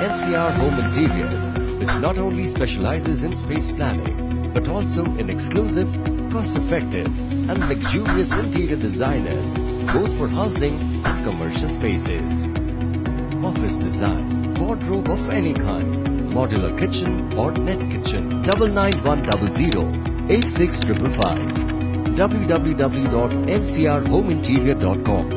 NCR Home Interiors, which not only specializes in space planning, but also in exclusive, cost-effective and luxurious interior designers, both for housing and commercial spaces. Office design, wardrobe of any kind, modular kitchen or net kitchen. 99100 86555. www.ncrhomeinterior.com